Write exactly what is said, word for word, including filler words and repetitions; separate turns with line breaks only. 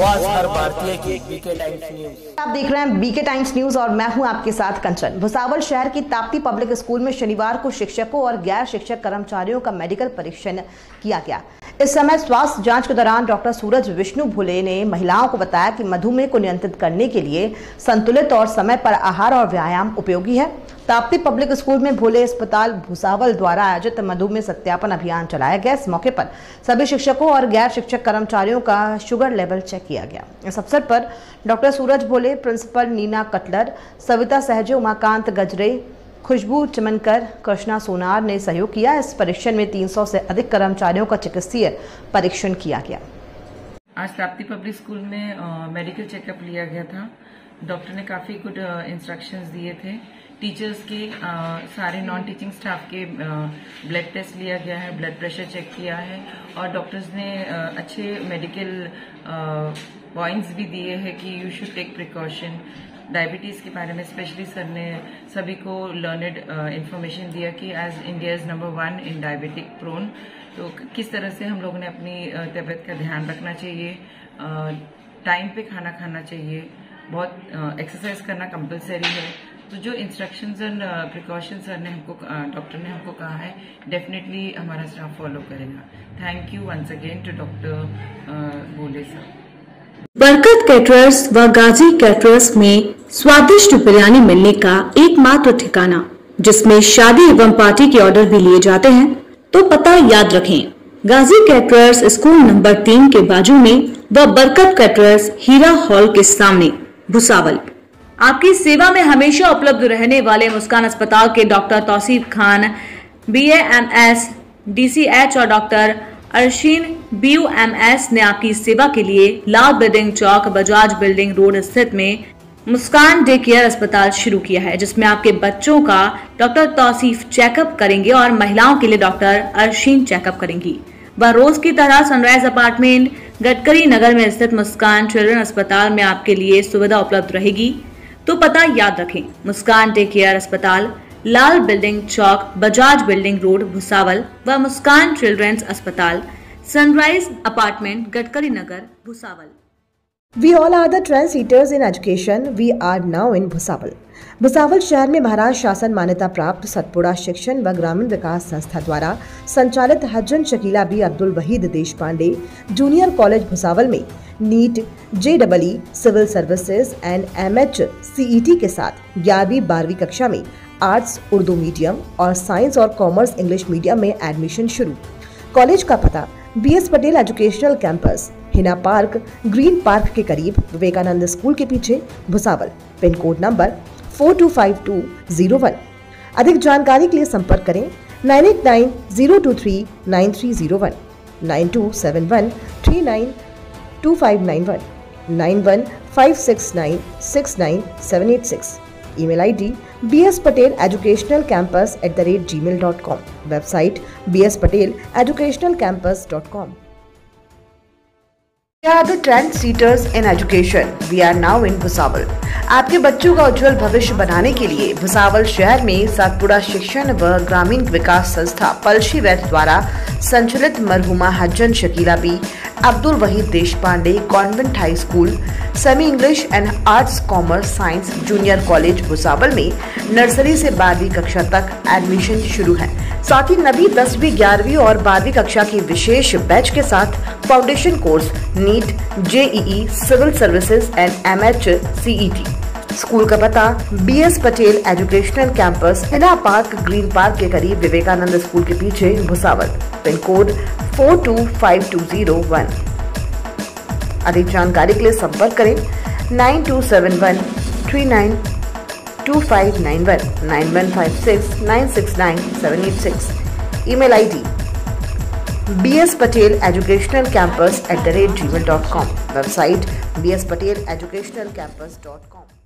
आवाज हर भारतीय की बीके टाइम्स न्यूज।
आप देख रहे हैं बीके टाइम्स न्यूज और मैं हूं आपके साथ कंचन। भुसावल शहर की ताप्ती पब्लिक स्कूल में शनिवार को शिक्षकों और गैर शिक्षक कर्मचारियों का मेडिकल परीक्षण किया गया। इस समय स्वास्थ्य जांच के दौरान डॉक्टर सूरज विष्णु भोले ने महिलाओं को बताया कि मधुमेह को नियंत्रित करने के लिए संतुलित और समय पर आहार और व्यायाम उपयोगी है। ताप्ती पब्लिक स्कूल में भोले अस्पताल भुसावल द्वारा आयोजित मधुमेह सत्यापन अभियान चलाया गया। इस मौके पर सभी शिक्षकों और गैर शिक्षक कर्मचारियों का शुगर लेवल चेक किया गया। इस अवसर पर doctor Suraj Bhole, principal Neena Cutler, Savita Sahaje, Umakant गजरे, खुशबू चमनकर, कृष्णा सोनार ने सहयोग किया। इस परीक्षण में तीन सौ से अधिक कर्मचारियों का चिकित्सीय परीक्षण किया गया।
आज ताप्ती पब्लिक स्कूल में मेडिकल चेकअप लिया गया था। डॉक्टर ने काफी गुड इंस्ट्रक्शंस दिए थे। टीचर्स के आ, सारे नॉन टीचिंग स्टाफ के ब्लड टेस्ट लिया गया है, ब्लड प्रेशर चेक किया है और डॉक्टर्स ने आ, अच्छे मेडिकल पॉइंट्स भी दिए हैं कि you should take precaution. Diabetes के बारे में स्पेशली सर ने सभी को लर्नेड इंफॉर्मेशन दिया कि as India is number one in diabetic prone, तो किस तरह से हम लोगों ने अपनी तबीयत का ध्यान रखना चाहिए, टाइम पे खाना खाना चाहिए, बहुत एक्सरसाइज करना कंपलसरी है। तो जो इंस्ट्रक्शंस एंड प्रिकॉशंस सर ने हमको डॉक्टर ने हमको कहा है, डेफिनेटली हमारा स्टाफ फॉलो करेगा। Thank you once again to doctor Bhole sir.
Barkat caterers व गाजी कैटरर्स में स्वादिष्ट बिरयानी मिलने का एकमात्र ठिकाना, जिसमें शादी एवं पार्टी के ऑर्डर भी लिए जाते हैं। तो पता याद रखें, गाजी कैटरर्स स्कूल नंबर तीन के बाजू में व बरकत कैटरर्स हीरा हॉल के सामने भुसावल। आपकी सेवा में हमेशा उपलब्ध रहने वाले मुस्कान अस्पताल के doctor Tausif Khan B A M S D C H और doctor Arshin B U M S ने आपकी सेवा के लिए Lal building Chowk, Bajaj building road स्थित में मुस्कान डे केयर अस्पताल शुरू किया है, जिसमें आपके बच्चों का डॉक्टर तौसीफ चेकअप करेंगे और महिलाओं के लिए डॉक्टर अर्शीन चेकअप करेंगी। वह रोज की तरह सनराइज अपार्टमेंट गडकरी नगर में स्थित मुस्कान चिल्ड्रन अस्पताल में आपके लिए सुविधा उपलब्ध रहेगी। तो पता याद रखें, मुस्कान डे केयर अस्पताल, Lal building Chowk, Bajaj building road Bhusawal व मुस्कान चिल्ड्रंस अस्पताल, sunrise apartment Gadkari Nagar Bhusawal.
We all are the trend setters in education. We are now in Bhusawal. Bhusawal शहर में महाराष्ट्र शासन मान्यता प्राप्त सतपुड़ा शिक्षण व ग्रामीण विकास संस्था द्वारा संचालित हज्जन शकीला बी अब्दुल वहीद देशपांडे जूनियर कॉलेज भुसावल में NEET, J double E, civil services and M H C E T के साथ ग्यारहवीं बारहवीं कक्षा में आर्ट्स, उर्दू मीडियम और साइंस और कॉमर्स इंग्लिश मीडियम में एडमिशन शुरू। कॉलेज का पता B S Patel educational campus, Hina park, green park के करीब, विवेकानंद स्कूल के पीछे, Bhusawal. Pin code number four two five two zero one. अधिक जानकारी के लिए संपर्क करें nine eight nine zero two three nine three zero one, nine two seven one three nine two five nine one, nine one five six nine six nine seven eight six. Email I D B S Patel educational campus at the rate Gmail dot com. Website B S Patel educational campus dot com. We are the trend setters in education. We are now in Bhusawal. आपके बच्चों का उज्जवल भविष्य बनाने के लिए भुसावल शहर में सतपुड़ा शिक्षण व ग्रामीण विकास संस्था पलशी वैद द्वारा संचालित मरहुमा Hajjan Shakila Bi Abdul Wahid Deshpande convent high school, semi English and arts commerce science junior college Bhusawal में नर्सरी से बारहवीं कक्षा तक एडमिशन शुरू है। साथ ही नवी दसवीं, ग्यारहवीं और बारहवीं कक्षा की विशेष बैच के साथ foundation course NEET, J E E, civil services and M H C E T. School का पता B S Patel educational campus, Hina park, green park के करीब, विवेकानंद स्कूल के पीछे, Bhusawal. Pin code four two five two zero one. अधिक जानकारी के लिए संपर्क करें nine two seven one three nine two five nine one, nine one five six nine six nine seven eight six. Email I D B S Patel educational campus at the rate Gmail dot com. Website B S Patel educational campus dot com.